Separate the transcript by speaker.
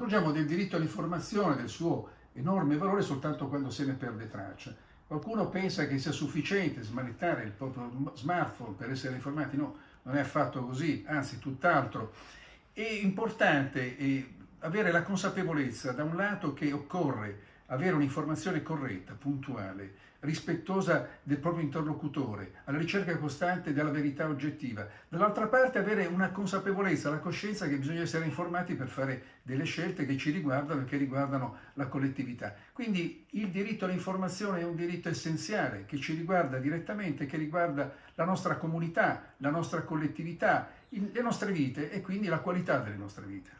Speaker 1: accorgiamo del diritto all'informazione, del suo enorme valore soltanto quando se ne perde traccia. Qualcuno pensa che sia sufficiente smanettare il proprio smartphone per essere informati, no, non è affatto così, anzi tutt'altro. È importante avere la consapevolezza da un lato che occorre avere un'informazione corretta, puntuale, rispettosa del proprio interlocutore, alla ricerca costante della verità oggettiva. Dall'altra parte avere una consapevolezza, la coscienza che bisogna essere informati per fare delle scelte che ci riguardano e che riguardano la collettività. Quindi il diritto all'informazione è un diritto essenziale che ci riguarda direttamente, che riguarda la nostra comunità, la nostra collettività, le nostre vite e quindi la qualità delle nostre vite.